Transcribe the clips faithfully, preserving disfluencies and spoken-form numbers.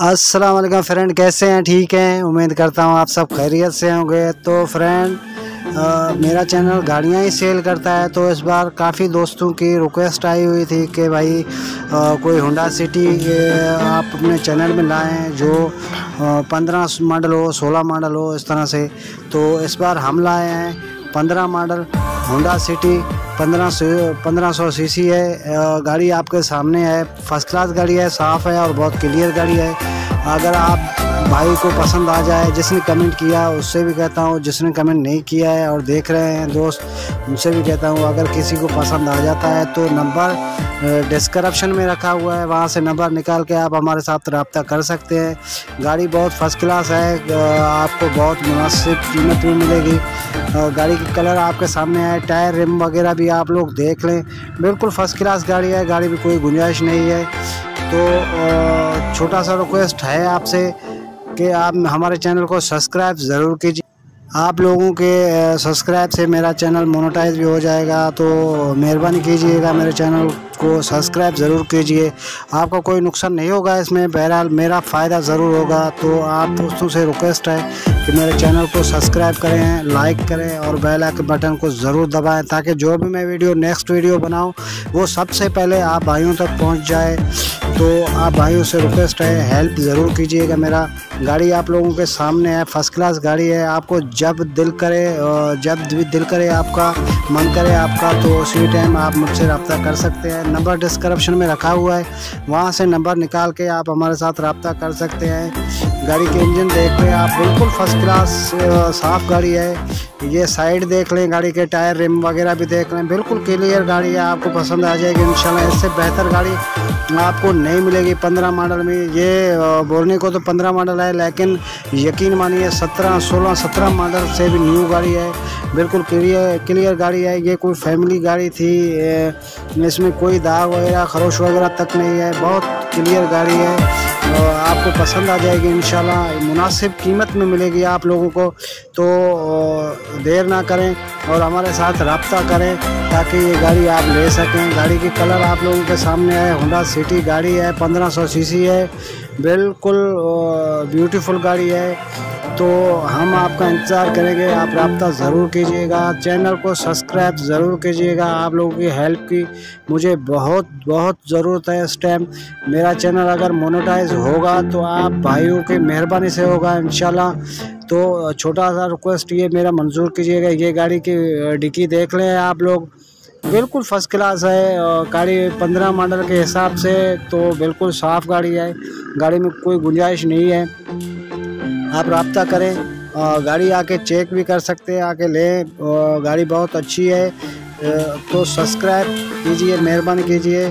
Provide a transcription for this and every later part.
अस्सलाम वालेकुम फ्रेंड, कैसे हैं? ठीक हैं, उम्मीद करता हूँ आप सब खैरियत से होंगे। तो फ्रेंड, मेरा चैनल गाड़ियाँ ही सेल करता है। तो इस बार काफ़ी दोस्तों की रिक्वेस्ट आई हुई थी कि भाई आ, कोई होंडा सिटी आप अपने चैनल में लाएं जो पंद्रह मॉडल हो, सोलह मॉडल हो, इस तरह से। तो इस बार हम लाए हैं पंद्रह मॉडल होंडा सिटी। पंद्रह सौ पंद्रह सौ सी सी है गाड़ी, आपके सामने है। फर्स्ट क्लास गाड़ी है, साफ़ है और बहुत क्लियर गाड़ी है। अगर आप भाई को पसंद आ जाए, जिसने कमेंट किया उससे भी कहता हूँ, जिसने कमेंट नहीं किया है और देख रहे हैं दोस्त, उनसे भी कहता हूँ अगर किसी को पसंद आ जाता है तो नंबर डिस्क्रिप्शन में रखा हुआ है, वहाँ से नंबर निकाल के आप हमारे साथ रब्ता कर सकते हैं। गाड़ी बहुत फर्स्ट क्लास है, आपको बहुत मुनासिब कीमत में मिलेगी। गाड़ी की कलर आपके सामने है, टायर रिम वगैरह भी आप लोग देख लें, बिल्कुल फर्स्ट क्लास गाड़ी है। गाड़ी में कोई गुंजाइश नहीं है। तो छोटा सा रिक्वेस्ट है आपसे कि आप हमारे चैनल को सब्सक्राइब ज़रूर कीजिए। आप लोगों के सब्सक्राइब से मेरा चैनल मोनेटाइज भी हो जाएगा, तो मेहरबानी कीजिएगा, मेरे चैनल को सब्सक्राइब ज़रूर कीजिए। आपका कोई नुकसान नहीं होगा इसमें, बहरहाल मेरा फ़ायदा ज़रूर होगा। तो आप दोस्तों से रिक्वेस्ट है कि मेरे चैनल को सब्सक्राइब करें, लाइक करें और बेल आइकन बटन को ज़रूर दबाएं, ताकि जो भी मैं वीडियो नेक्स्ट वीडियो बनाऊं वो सबसे पहले आप भाइयों तक पहुंच जाए। तो आप भाइयों से रिक्वेस्ट है, हेल्प ज़रूर कीजिएगा। मेरा गाड़ी आप लोगों के सामने है, फर्स्ट क्लास गाड़ी है। आपको जब दिल करे, जब भी दिल करे, आपका मन करे आपका, तो उसी टाइम आप मुझसे रब्ता कर सकते हैं। नंबर डिस्क्रिप्शन में रखा हुआ है, वहाँ से नंबर निकाल के आप हमारे साथ रब्ता कर सकते हैं। गाड़ी के इंजन देख लें आप, बिल्कुल फर्स्ट क्लास साफ़ गाड़ी है। ये साइड देख लें, गाड़ी के टायर रिम वगैरह भी देख लें, बिल्कुल क्लियर गाड़ी है। आपको पसंद आ जाएगी इंशाल्लाह। इससे बेहतर गाड़ी आपको नहीं मिलेगी पंद्रह मॉडल में। ये बोलने को तो पंद्रह मॉडल है, लेकिन यकीन मानिए सत्रह सोलह सत्रह मॉडल से भी न्यू गाड़ी है, बिल्कुल क्लियर क्लियर गाड़ी है। ये कोई फैमिली गाड़ी थी, इसमें कोई दाग वगैरह खरोश वगैरह तक नहीं है, बहुत क्लियर गाड़ी है। आपको पसंद आ जाएगी इंशाल्लाह, मुनासिब कीमत में मिलेगी आप लोगों को। तो देर ना करें और हमारे साथ रब्ता करें, ताकि ये गाड़ी आप ले सकें। गाड़ी की कलर आप लोगों के सामने है, होंडा सिटी गाड़ी है, पंद्रह सौ सी सी है, बिल्कुल ब्यूटीफुल गाड़ी है। तो हम आपका इंतज़ार करेंगे, आप रब्ता ज़रूर कीजिएगा, चैनल को सब्सक्राइब ज़रूर कीजिएगा। आप लोगों की हेल्प की मुझे बहुत बहुत ज़रूरत है इस टाइम। मेरा चैनल अगर मोनेटाइज होगा तो आप भाइयों की मेहरबानी से होगा इंशाल्लाह। तो छोटा सा रिक्वेस्ट ये मेरा मंजूर कीजिएगा। ये गाड़ी की डिक्की देख लें आप लोग, बिल्कुल फर्स्ट क्लास है गाड़ी, पंद्रह मॉडल के हिसाब से तो बिल्कुल साफ़ गाड़ी है। गाड़ी में कोई गुंजाइश नहीं है। आप रब्ता करें, गाड़ी आके चेक भी कर सकते हैं, आके लें, गाड़ी बहुत अच्छी है। तो सब्सक्राइब कीजिए, मेहरबानी कीजिए।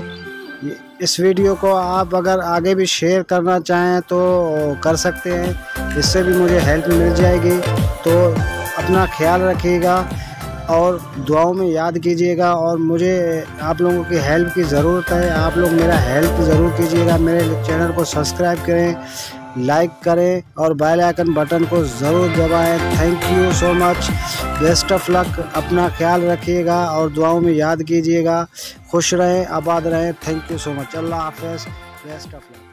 इस वीडियो को आप अगर आगे भी शेयर करना चाहें तो कर सकते हैं, इससे भी मुझे हेल्प मिल जाएगी। तो अपना ख्याल रखिएगा और दुआओं में याद कीजिएगा। और मुझे आप लोगों की हेल्प की ज़रूरत है, आप लोग मेरा हेल्प ज़रूर कीजिएगा। मेरे चैनल को सब्सक्राइब करें, लाइक करें और बेल आइकन बटन को ज़रूर दबाएं। Thank you so much, best of luck. अपना ख्याल रखिएगा और दुआओं में याद कीजिएगा। खुश रहें, आबाद रहें। Thank you so much. अल्लाह हाफ़िज़, बेस्ट ऑफ लक।